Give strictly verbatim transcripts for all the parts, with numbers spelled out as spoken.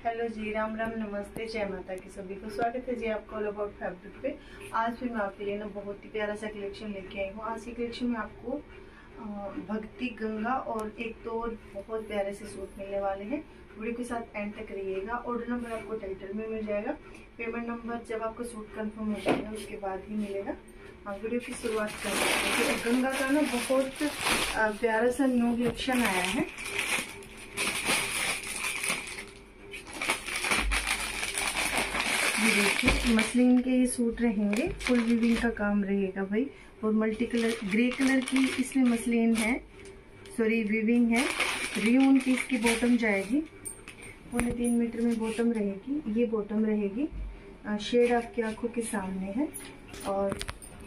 Hello जी, राम राम, नमस्ते, जय माता की सभी को स्वागत है जी आपका ऑल अबाउट फैब्रिक पे। आज भी मैं आपके लिए ना बहुत ही प्यारा सा कलेक्शन लेके आई हूँ। आज की कलेक्शन में आपको भक्ति गंगा और एक तो और बहुत प्यारे से सूट मिलने वाले हैं। वीडियो के साथ एंड तक रहिएगा। ऑर्डर नंबर आपको टाइटल में मिल जाएगा। पेमेंट नंबर जब आपको सूट कंफर्म हो जाएगा उसके बाद ही मिलेगा। हाँ, वीडियो की शुरुआत करते हैं। तो गंगा का ना बहुत प्यारा सा न्यू कलेक्शन आया है। ये देखिए, मसलिन के ये सूट रहेंगे, फुल वीविंग का काम रहेगा भाई। और मल्टी कलर ग्रे कलर की इसमें मसलिन है, सॉरी वीविंग है। रियून की इसकी बॉटम जाएगी, पौने तीन मीटर में बॉटम रहेगी। ये बॉटम रहेगी, शेड आपकी आंखों के सामने है और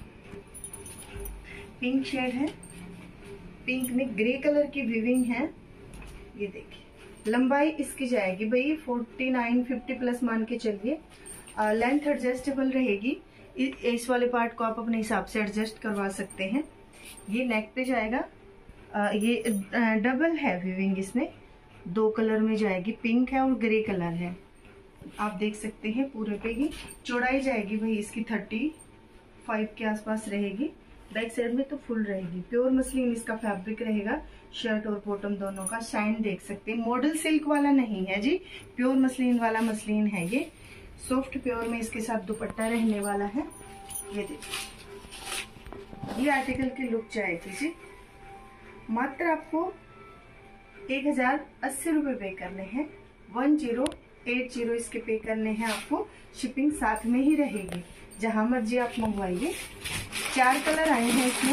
पिंक शेड है। पिंक में ग्रे कलर की वीविंग है। ये देखिए, लंबाई इसकी जाएगी भाई फोर्टी नाइन फिफ्टी प्लस मान के चलिए। लेंथ एडजस्टेबल रहेगी। इस वाले पार्ट को आप अपने हिसाब से एडजस्ट करवा सकते हैं। ये नेक पे जाएगा। आ, ये डबल है वीविंग, इसमें दो कलर में जाएगी, पिंक है और ग्रे कलर है। आप देख सकते हैं पूरे पे ही चौड़ाई जाएगी भाई इसकी थर्टी फाइव के आसपास रहेगी। बैक साइड में तो फुल रहेगी। प्योर मसलिन इसका फैब्रिक रहेगा। शर्ट और बॉटम दोनों का शाइन देख सकते हैं। मॉडल सिल्क वाला नहीं है जी, प्योर मसलिन वाला मसलिन है। ये सॉफ्ट प्योर में इसके साथ दुपट्टा रहने वाला है। ये देखिए, ये आर्टिकल की लुक जाएगी जी। मात्र आपको एक हजार अस्सी रुपये पे करने हैं। वन जीरो एट जीरो इसके पे करने हैं आपको। शिपिंग साथ में ही रहेगी, जहां मर्जी आप मंगवाइए। चार कलर आए हैं इसमें।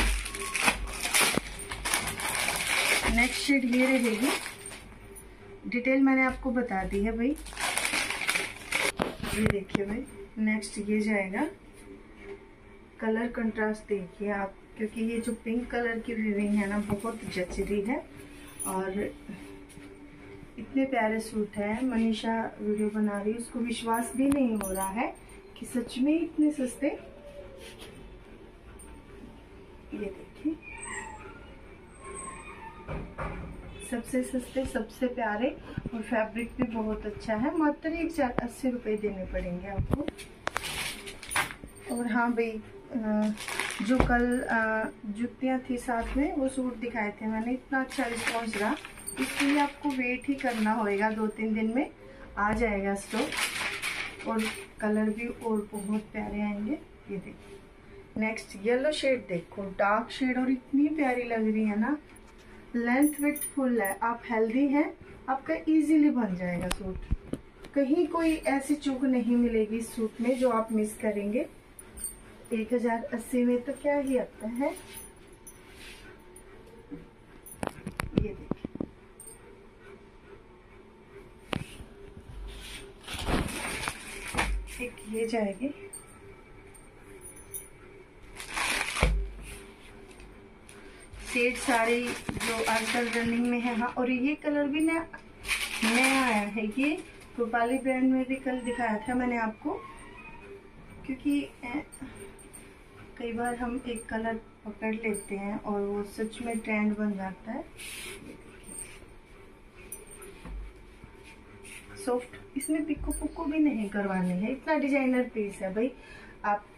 नेक्स्ट शेड ये रहेगी। डिटेल मैंने आपको बता दी है भाई। ये देखिए भाई, नेक्स्ट ये जाएगा। कलर कंट्रास्ट देखिए आप, क्योंकि ये जो पिंक कलर की वीविंग है ना बहुत जच रही है। और इतने प्यारे सूट है। मनीषा वीडियो बना रही है, उसको विश्वास भी नहीं हो रहा है कि सच में इतने सस्ते। ये देखिए, सबसे सस्ते, सबसे प्यारे और फैब्रिक भी बहुत अच्छा है। मात्र एक हजार अस्सी रुपये देने पड़ेंगे आपको। और हाँ भाई, जो कल जुतियाँ थी साथ में, वो सूट दिखाए थे मैंने, इतना अच्छा रिस्पॉन्स रहा। इसलिए आपको वेट ही करना होगा, दो तीन दिन में आ जाएगा स्टॉक। और कलर भी और बहुत प्यारे आएंगे। ये देखिए, नेक्स्ट येलो शेड देखो, डार्क शेड, और इतनी प्यारी लग रही है ना। लेंथ विड्थ फुल है। आप हेल्दी हैं, आपका इजीली बन जाएगा सूट। कहीं कोई ऐसी चूक नहीं मिलेगी इस सूट में जो आप मिस करेंगे। एक हजार अस्सी में तो क्या ही आता है। ये देखिए, एक ये जाएगी। शेड सारे जो आजकल रनिंग में है। हाँ, और ये कलर भी ना नया आया है। ये रूपाली ब्रांड में भी कल दिखाया था मैंने आपको, क्योंकि कई बार हम एक कलर पकड़ लेते हैं और वो सच में ट्रेंड बन जाता है। सॉफ्ट, इसमें पिक्को पुक्को भी नहीं करवाने हैं, इतना डिजाइनर पीस है भाई। आप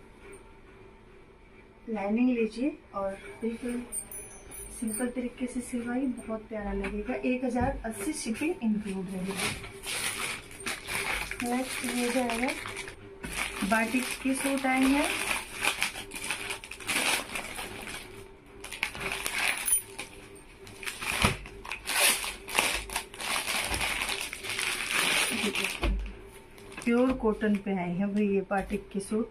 लाइनिंग लीजिए और बिल्कुल सिंपल तरीके से सिलवाई, बहुत प्यारा लगेगा। एक हजार अस्सी शिपिंग इंक्लूड रहेगी। नेक्स्ट ये जाएगा, बाटिक की सूट आए हैं। प्योर कॉटन पे आए हैं भाई ये बाटिक की सूट।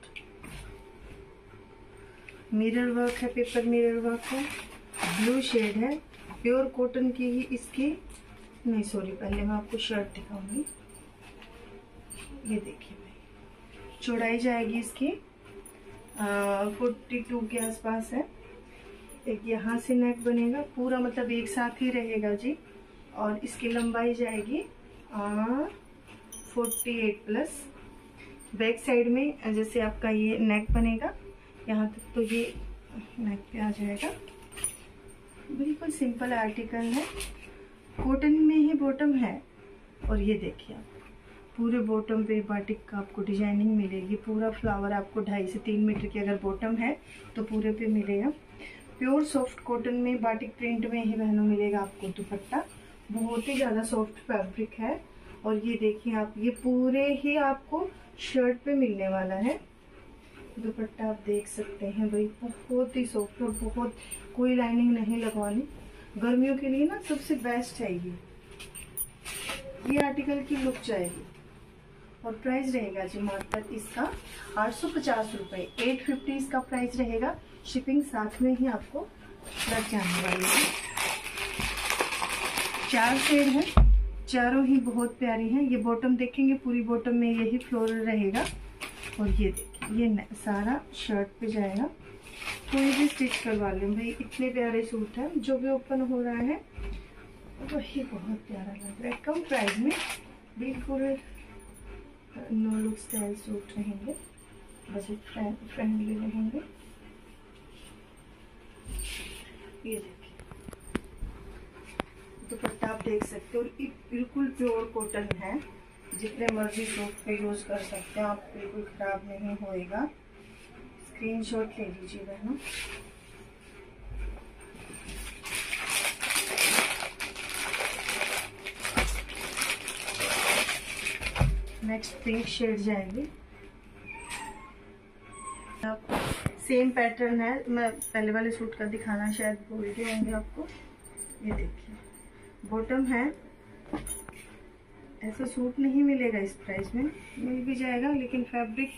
मिरर वर्क है, पेपर मिरर वर्क है। ब्लू शेड है, प्योर कॉटन की ही इसकी, नहीं सॉरी, पहले मैं आपको शर्ट दिखाऊंगी। ये देखिए भाई, चौड़ाई जाएगी इसकी फोर्टी टू के आसपास है। एक यहाँ से नेक बनेगा पूरा, मतलब एक साथ ही रहेगा जी। और इसकी लंबाई जाएगी forty eight plus. Back side में जैसे आपका ये नेक बनेगा, यहाँ तक तो ये नेक पे आ जाएगा। बिल्कुल सिंपल आर्टिकल है, कॉटन में ही बॉटम है। और ये देखिए आप, पूरे बॉटम पे बाटिक का आपको डिजाइनिंग मिलेगी। पूरा फ्लावर आपको ढाई से तीन मीटर की अगर बॉटम है तो पूरे पे मिलेगा। प्योर सॉफ्ट कॉटन में बाटिक प्रिंट में ही बहनों मिलेगा आपको दुपट्टा। बहुत ही ज़्यादा सॉफ्ट फैब्रिक है। और ये देखिए आप, ये पूरे ही आपको शर्ट पे मिलने वाला है। दुपट्टा आप देख सकते हैं भाई, बहुत ही सॉफ्ट और बहुत, कोई लाइनिंग नहीं लगवानी। गर्मियों के लिए ना सबसे बेस्ट है ये ये आर्टिकल की लुक जाएगी। और प्राइस रहेगा जी मात्र इसका आठ सौ पचास रुपये, एट फिफ्टी इसका प्राइस रहेगा। शिपिंग साथ में ही आपको लग जाने वाली है। चार शेड है, चारों ही बहुत प्यारी हैं। ये बॉटम देखेंगे, पूरी बॉटम में यही फ्लोरल रहेगा। और ये देखिए, ये सारा शर्ट पे जाएगा। कोई भी स्टिच करवा लें भाई, इतने प्यारे सूट है। जो भी ओपन हो रहा है वही बहुत प्यारा लग रहा है। कम प्राइस में बिल्कुल नो लुक स्टाइल सूट रहेंगे, बजट फ्रेंडली रहेंगे। ये देखिए दुपट्टा आप देख सकते हो, बिल्कुल प्योर कॉटन है। जितने मर्जी सूट पे यूज कर सकते हैं आप, बिल्कुल खराब नहीं होएगा। स्क्रीनशॉट ले लीजिए बहनों। नेक्स्ट पिंक शेड जाएगी। सेम पैटर्न है, मैं पहले वाले सूट का दिखाना शायद भूल गए होंगे आपको। ये देखिए बॉटम है, ऐसा सूट नहीं मिलेगा इस प्राइस में, मिल भी जाएगा लेकिन फैब्रिक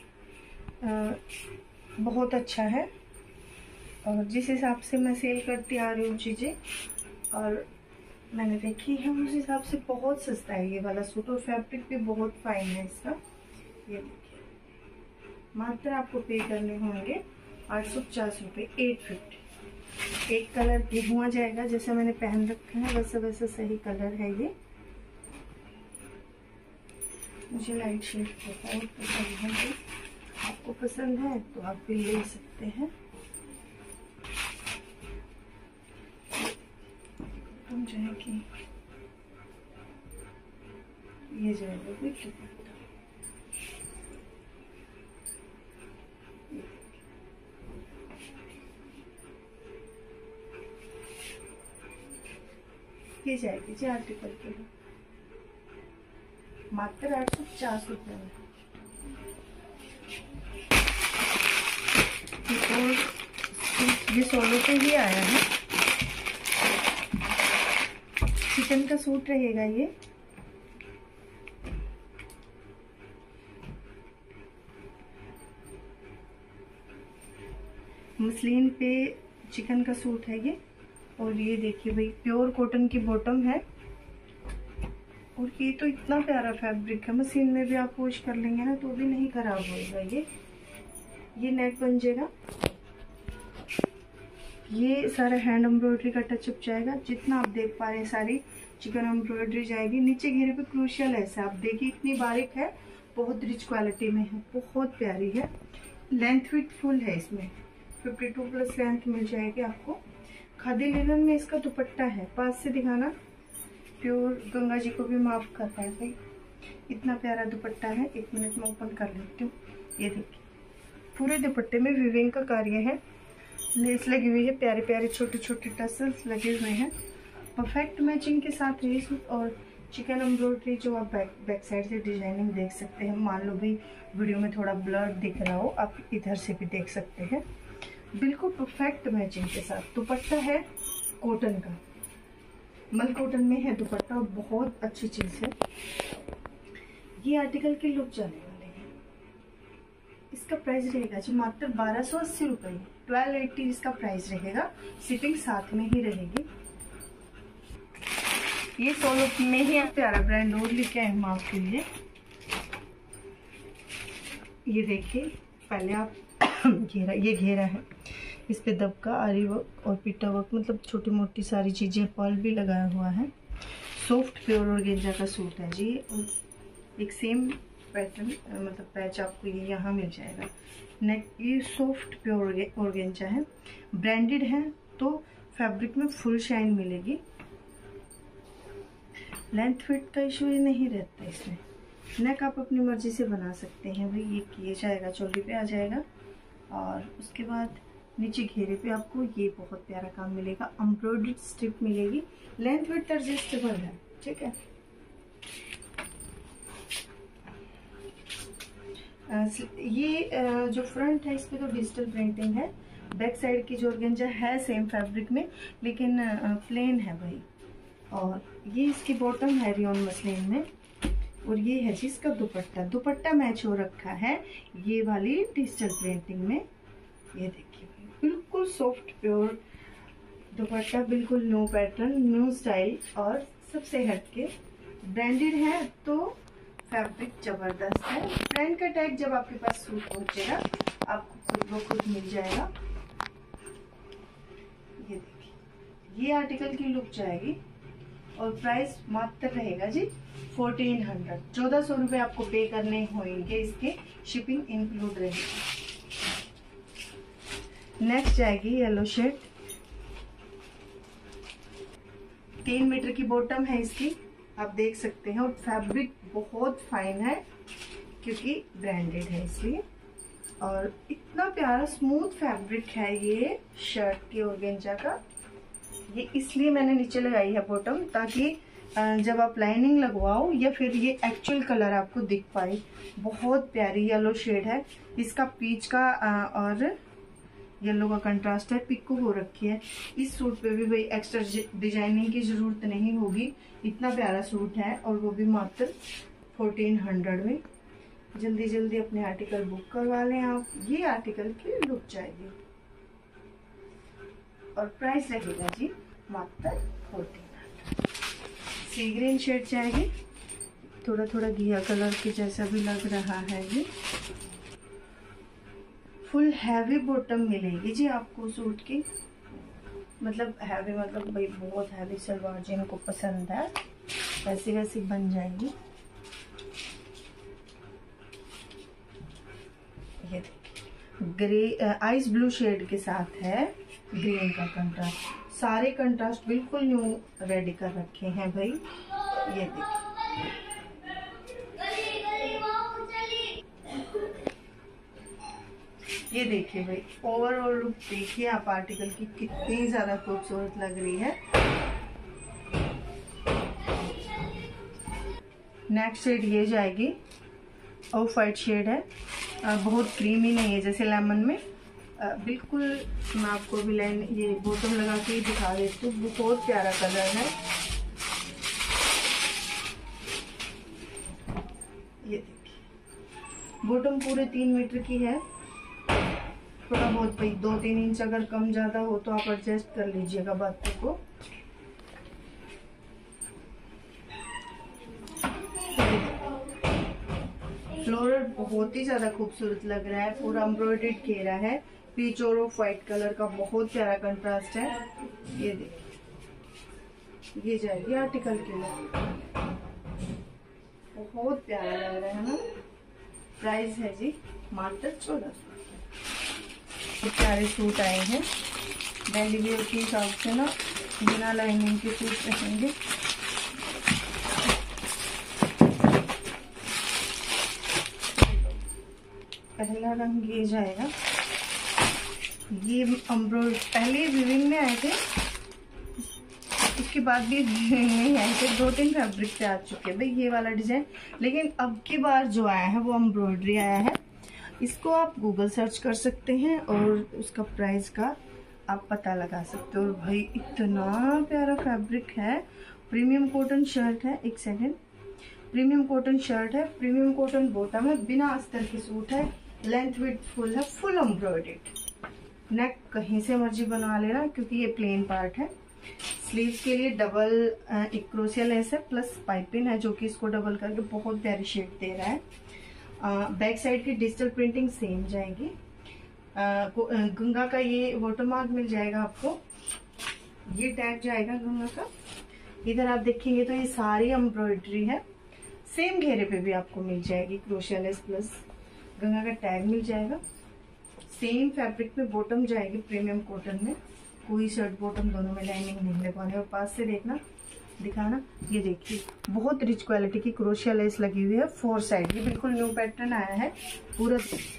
बहुत अच्छा है। और जिस हिसाब से मैं सेल करती आ रही हूँ चीज़ें और मैंने देखी है उस हिसाब से बहुत सस्ता है ये वाला सूट। और फैब्रिक भी बहुत फाइन है इसका। ये देखिए मात्र आपको पे करने होंगे आठ सौ पचास रुपये, एट फिफ्टी। एक कलर गेहुआ जाएगा, जैसे मैंने पहन रखा है वैसा वैसा सही कलर है ये। मुझे लाइट शेड बहुत पसंद है, आपको पसंद है तो आप भी ले सकते हैं। हम जाएगी ये जाएगा विथ दुपट्टा। ये जाएगी जी आर्टिकल के लिए मात्र आठ सौ पचास रुपये में। ये सोलो पे ही आया है, चिकन का सूट रहेगा ये। मसलिन पे चिकन का सूट है ये। और ये देखिए भाई प्योर कॉटन की बॉटम है। और ये तो इतना प्यारा फैब्रिक है, मशीन में भी आप वॉश कर लेंगे ना तो भी नहीं खराब होगा। ये ये नेक बन जाएगा। ये सारा हैंड एम्ब्रॉयडरी का टचअप जाएगा। जितना आप देख पा रहे हैं सारी चिकन एम्ब्रॉयडरी जाएगी। नीचे घेरे पे क्रूशियल ऐसा आप देखिए, इतनी बारीक है, बहुत रिच क्वालिटी में है, बहुत प्यारी है। लेंथ विथ फुल है, इसमें बावन प्लस लेंथ मिल जाएगी आपको। खादी लिनन में इसका दुपट्टा है, पास से दिखाना, प्योर गंगा जी को भी माफ कर रहा है भाई, इतना प्यारा दुपट्टा है। एक मिनट में ओपन कर लेती हूँ। ये देखिए पूरे दुपट्टे में विविंग का कार्य है, लेस लगी हुई है, प्यारे प्यारे छोटे छोटे टसल्स लगे हुए हैं। परफेक्ट मैचिंग के साथ ये सूट। और चिकन एम्ब्रॉयडरी जो आप बैक बैक साइड से डिजाइनिंग देख सकते हैं। मान लो भाई वीडियो में थोड़ा ब्लर दिख रहा हो, आप इधर से भी देख सकते हैं। बिल्कुल परफेक्ट मैचिंग के साथ। दुपट्टा है कॉटन का, मल कॉटन में है दुपट्टा, और बहुत अच्छी चीज है। ये आर्टिकल की लुक जाने वाले हैं। इसका प्राइस रहेगा जी मात्र बारह सौ अस्सी रुपये, ट्वेल्व एट्टी इसका प्राइस रहेगा। शिपिंग साथ में ही रहेगी। ये सोलो में ही प्यारा ब्रांड और लेके आए हम आपके लिए। ये देखिए पहले आप घेरा, ये घेरा है, इस पे दबका आरी वर्क और पिटा वर्क, मतलब छोटी मोटी सारी चीजें, पर्ल भी लगाया हुआ है। सॉफ्ट प्योर ऑर्गेंजा का सूट है जी। और एक सेम पैटर्न मतलब पैच आपको ये यहाँ मिल जाएगा। नेक ये सॉफ्ट प्योर ऑर्गेंजा है, ब्रांडेड है तो फैब्रिक में फुल शाइन मिलेगी। लेंथ फिट का इशू ये नहीं रहता इसमें। नेक आप अपनी मर्जी से बना सकते हैं भाई। ये किए जाएगा, चोली पे आ जाएगा और उसके बाद नीचे घेरे पे आपको ये बहुत प्यारा काम मिलेगा, एम्ब्रॉयडर्ड स्ट्रिप मिलेगी। लेंथ विड्थ एडजस्टेबल है, ठीक है। ये जो फ्रंट है इस पे तो डिजिटल प्रिंटिंग है, बैक साइड की जो ऑर्गेंजा है सेम फैब्रिक में लेकिन प्लेन है भाई। और ये इसकी बॉटम है रियोन मसलिन में, और ये है जी इसका दुपट्टा। दुपट्टा मैच हो रखा है ये वाली डिजिटल प्रिंटिंग में। ये देखिए बिल्कुल सॉफ्ट प्योर दुपट्टा, बिल्कुल न्यू पैटर्न, न्यू स्टाइल और सबसे हटके ब्रांडेड है तो फैब्रिक जबरदस्त है। ब्रांड का टैग जब आपके पास सूट पहुंचेगा आपको खुद ब खुद मिल जाएगा। ये देखिए ये आर्टिकल की लुक जाएगी और प्राइस मात्र रहेगा जी फोर्टीन हंड्रेड। चौदह सौ रुपये आपको पे करने होंगे, इसके शिपिंग इंक्लूड रहेगी। नेक्स्ट जाएगी येलो शेड, तीन मीटर की बॉटम है इसकी, आप देख सकते हैं। और फैब्रिक बहुत फाइन है क्योंकि ब्रांडेड है इसलिए, और इतना प्यारा स्मूथ फैब्रिक है ये शर्ट के ऑर्गेंजा का। ये इसलिए मैंने नीचे लगाई है बॉटम ताकि जब आप लाइनिंग लगवाओ या फिर ये एक्चुअल कलर आपको दिख पाए। बहुत प्यारी येलो शेड है इसका, पीच का और येलो का कंट्रास्ट है, पिको हो रखी है। इस सूट पे भी भाई एक्स्ट्रा डिजाइनिंग की जरूरत नहीं होगी, इतना प्यारा सूट है और वो भी मात्र फोर्टीन हंड्रेड में। जल्दी जल्दी अपने आर्टिकल बुक करवा लें आप। ये आर्टिकल की लुक जाएगी और प्राइस रहेगा जी मात्र fourteen hundred. Sea green shade जाएगी, थोड़ा थोड़ा घिया कलर के जैसा भी लग रहा है ये। फुल हैवी बॉटम मिलेगी जी आपको सूट की, मतलब हैवी मतलब भाई बहुत हैवी सलवार जिनको पसंद है वैसी वैसी बन जाएगी। ये देखिए ग्रे आइस ब्लू शेड के साथ है ग्रीन का कंट्रास्ट। सारे कंट्रास्ट बिल्कुल न्यू रेडी कर रखे हैं भाई। ये देखिए ये देखिए भाई ओवरऑल लुक देखिए आप आर्टिकल की कितनी ज्यादा खूबसूरत लग रही है। नेक्स्ट शेड ये जाएगी ऑफ वाइट शेड है, आ, बहुत क्रीमी नहीं है जैसे लेमन में। आ, बिल्कुल मैं आपको भी लाइन ये बॉटम लगा के ही दिखा देती हूँ, बहुत प्यारा कलर है। ये देखिए बॉटम पूरे तीन मीटर की है, थोड़ा बहुत भाई दो तीन इंच अगर कम ज्यादा हो तो आप एडजस्ट कर लीजिएगा बातों को। फ्लोरल बहुत ही ज्यादा खूबसूरत लग रहा है, पूरा एम्ब्रॉयडर्ड घेरा है, पीच और ऑफ व्हाइट कलर का बहुत प्यारा कंट्रास्ट है। ये देखिए ये जाएगी आर्टिकल के लिए, बहुत प्यारा लग रहा है ना। प्राइस है जी मात्र चौदह सौ। प्यारे सूट आए हैं डेली वेयर के हिसाब से ना, बिना लाइनिंग के सूट रहेंगे। पहला रंग ये जाएगा, ये एम्ब्रॉयडरी पहले विविंग में आए थे, उसके बाद भी विविंग में आए थे, दो तीन फैब्रिक पे आ चुके भाई ये वाला डिजाइन। लेकिन अब की बार जो आया है वो एम्ब्रॉयडरी आया है। इसको आप गूगल सर्च कर सकते हैं और उसका प्राइस का आप पता लगा सकते हो। और भाई इतना प्यारा फैब्रिक है, प्रीमियम कॉटन शर्ट है, एक सेकेंड, प्रीमियम कॉटन शर्ट है, प्रीमियम कॉटन बॉटम है, बिना अस्तर की सूट है, लेंथ विड्थ फुल है, फुल एम्ब्रॉयडर्ड। नेक कहीं से मर्जी बना लेना क्योंकि ये प्लेन पार्ट है। स्लीव्स के लिए डबल एक क्रोशिया लेस है प्लस पाइपिंग है जो कि इसको डबल करके बहुत प्यारी शेड दे रहा है। बैक साइड की डिजिटल प्रिंटिंग सेम जाएगी। गंगा का ये वाटरमार्क मिल जाएगा आपको, ये टैग जाएगा गंगा का। इधर आप देखेंगे तो ये सारी एम्ब्रॉयडरी है, सेम घेरे पे भी आपको मिल जाएगी क्रोशिया लेस प्लस गंगा का टैग मिल जाएगा। सेम फैब्रिक में बॉटम जाएगी प्रीमियम कॉटन में, कोई शर्ट बॉटम दोनों में लाइनिंग नहीं लगवाने। और पास से देखना दिखाना। ये देखिए बहुत रिच क्वालिटी की क्रोशिया लेस लगी हुई है फोर साइड की, बिल्कुल न्यू पैटर्न आया है पूरा।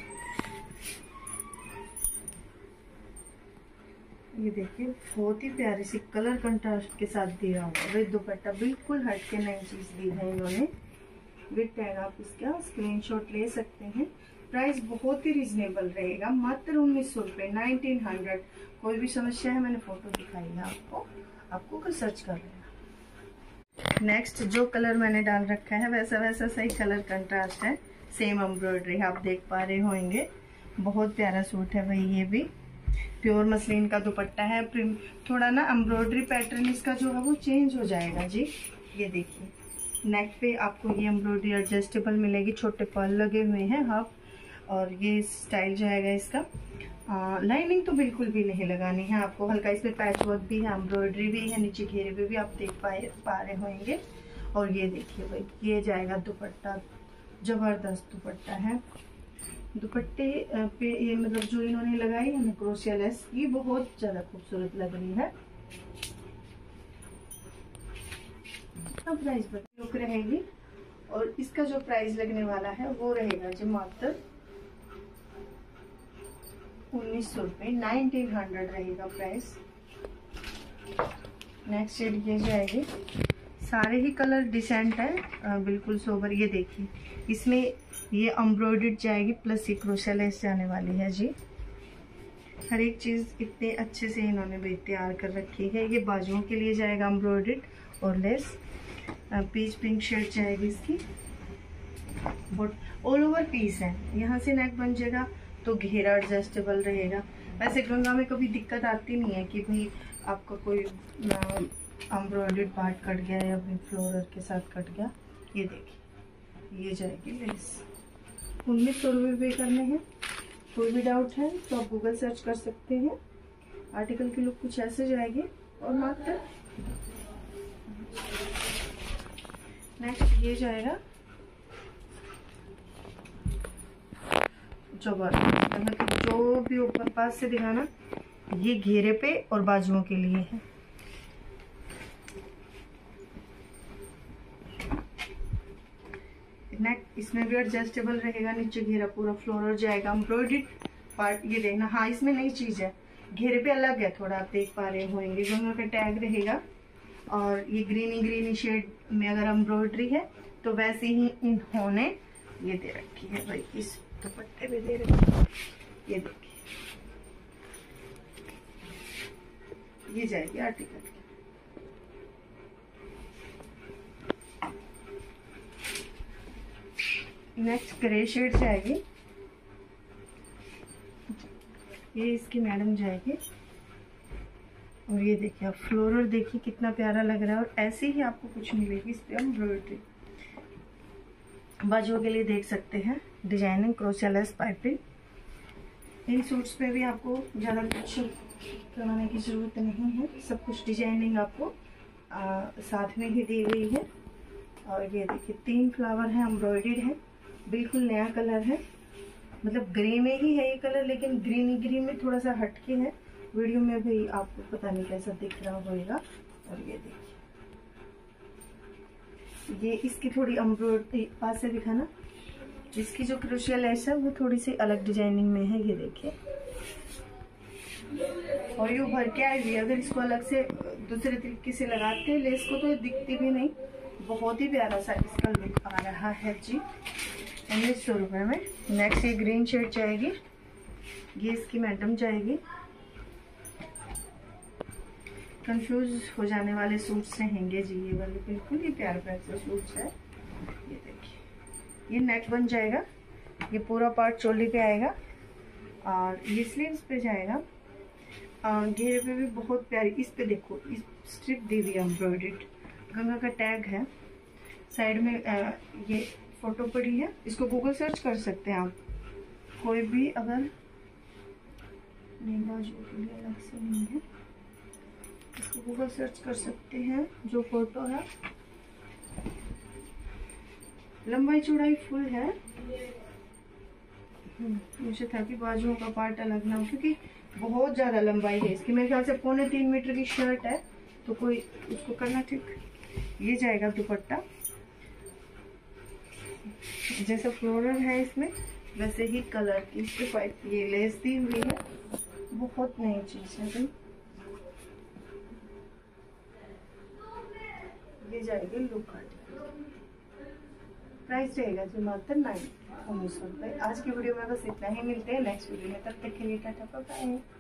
ये देखिए बहुत ही प्यारी सी कलर कंट्रास्ट के साथ दिया हुआ विद दुपट्टा, बिल्कुल हट के नई चीज दी है इन्होंने। विद टैग आप इसका स्क्रीनशॉट ले सकते हैं। प्राइस बहुत ही रिजनेबल रहेगा, मात्र उन्नीस सौ रुपये, नाइनटीन हंड्रेड। कोई भी समस्या है मैंने फोटो दिखाई है आपको, आपको कुछ सर्च कर लेना। नेक्स्ट जो कलर मैंने डाल रखा है वैसा वैसा सही कलर कंट्रास्ट है, सेम एम्ब्रॉयडरी आप देख पा रहे होंगे। बहुत प्यारा सूट है भाई, ये भी प्योर मसलिन का दुपट्टा है। थोड़ा ना एम्ब्रॉयडरी पैटर्न इसका जो है वो चेंज हो जाएगा जी। ये देखिए नेक पे आपको ये एम्ब्रॉयडरी एडजस्टेबल मिलेगी, छोटे पर्ल लगे हुए हैं हाफ, और ये स्टाइल जाएगा इसका। लाइनिंग तो बिल्कुल भी नहीं लगानी है आपको, हल्का इसमें पैच वर्क भी है, एम्ब्रॉयडरी भी है, नीचे घेरे पे भी आप देख पाए पा रहे होंगे। और ये देखिए भाई ये जाएगा दुपट्टा, जबरदस्त दुपट्टा है। दुपट्टे पे ये मतलब जो इन्होंने लगाई है क्रोशिया लेस, ये बहुत ज्यादा खूबसूरत लग रही है। अब प्राइस लुक रहेगी, और इसका जो प्राइस लगने वाला है वो रहेगा जी मात्र उन्नीस सौ रुपये, नाइनटीन हंड्रेड रहेगा प्राइस। नेक्स्ट शेड ये जाएगी, सारे ही कलर डिसेंट है, बिल्कुल सोबर। ये देखिए इसमें ये एम्ब्रॉयडर्ड जाएगी प्लस ये क्रोशिया लेस जाने वाली है जी। हर एक चीज इतने अच्छे से इन्होंने भी तैयार कर रखी है। ये बाजुओं के लिए जाएगा एम्ब्रॉयडर्ड और लेस, पीच पिंक शेड जाएगी इसकी, ऑल ओवर पीस है। यहाँ से नेक बन जाएगा तो घेरा एडजस्टेबल रहेगा। वैसे गंगा में कभी दिक्कत आती नहीं है कि भाई आपका कोई एम्ब्रॉयडर्ड पार्ट कट गया या फिर फ्लोरल के साथ कट गया। ये देखिए ये जाएगी लेस, उन्नीस सौ रुपये पे करने हैं। कोई भी डाउट है तो आप गूगल सर्च कर सकते हैं। आर्टिकल की लुक कुछ ऐसे जाएगी। और मात्र नेक्स्ट ये जाएगा जबरदस्त, मतलब जो भी ऊपर पास से दिखाना, ये घेरे पे और बाजुओं के लिए है। नेक इसमें भी एडजस्टेबल रहेगा, नीचे घेरा पूरा फ्लोरल जाएगा, एम्ब्रॉयडर्ड पार्ट। ये देखना, हाँ इसमें नई चीज है, घेरे पे अलग है थोड़ा, आप देख पा रहे होंगे। दोनों का टैग रहेगा, और ये ग्रीनी ग्रीनी शेड में अगर एम्ब्रॉयडरी है तो वैसे ही इन्होंने ये दे रखी है भाई, इस दुपट्टे पे दे रखी है। ये देखिए ये जाएगी आर्टिकल। नेक्स्ट ग्रे शेड जाएगी, ये इसकी मैडम जाएगी। और ये देखिए आप फ्लोरल देखिए कितना प्यारा लग रहा है, और ऐसे ही आपको कुछ मिलेगी इस पे एम्ब्रॉयडरी। बाजुओं के लिए देख सकते हैं डिजाइनिंग क्रोशिया लेस पाइपिंग। इन सूट्स पे भी आपको ज़्यादा कुछ करवाने की ज़रूरत नहीं है, सब कुछ डिजाइनिंग आपको आ, साथ में ही दी गई है। और ये देखिए तीन फ्लावर है, एम्ब्रॉयडर्ड है, बिल्कुल नया कलर है, मतलब ग्रे में ही है ये कलर, लेकिन ग्रीनी ग्रीन में थोड़ा सा हटके है। वीडियो में भी आपको पता नहीं कैसा दिख रहा होगा। और ये देखिए ये इसकी थोड़ी एम्ब्रॉयडरी पास से दिखाना, इसकी जो क्रोशिया लेस है वो थोड़ी सी अलग डिजाइनिंग में है। ये देखिए, और ये उभर के आई हुई, अगर इसको अलग से दूसरे तरीके से लगाते हैं लेस को तो दिखती भी नहीं। बहुत ही प्यारा सा इसका लुक आ रहा है जी, उन्नीस सौ रुपये में। नेक्स्ट ये ग्रीन शेड जाएगी, ये इसकी मैडम जाएगी। कंफ्यूज हो जाने वाले सूट्स रहेंगे जी ये वाले, बिल्कुल ही प्यारे प्यारे से सूट्स है। ये देखिए ये नेक बन जाएगा, ये पूरा पार्ट चोली पे आएगा, और ये स्लीव्स पे जाएगा। घेरे पे भी बहुत प्यारी, इस पे देखो इस स्ट्रिप दी हुई एम्ब्रॉयडर्ड, गंगा का टैग है साइड में। आ, ये फोटो पड़ी है, इसको गूगल सर्च कर सकते हैं आप। कोई भी अगर नहीं बाजू के लिए अलग से नहीं है, इसको गूगल सर्च कर सकते हैं। जो फोटो है लंबाई चौड़ाई फुल है, मुझे था कि बाजुओं का पार्ट अलग ना हो, क्योंकि बहुत ज्यादा लंबाई है इसकी। मेरे ख्याल से पौने तीन मीटर की शर्ट है, तो कोई उसको करना ठीक ये जाएगा दुपट्टा, जैसे फ्लोरल है इसमें वैसे ही कलर की ये लेस दी हुई है। बहुत नई चीज है भाई। ये जाएगी लुक आर्टिकल, प्राइस रहेगा जो मात्र नाइन उन्नीस सौ रुपये। आज की वीडियो में बस इतना ही, मिलते हैं नेक्स्ट वीडियो में, तब तक के लिए टाटा बाय बाय।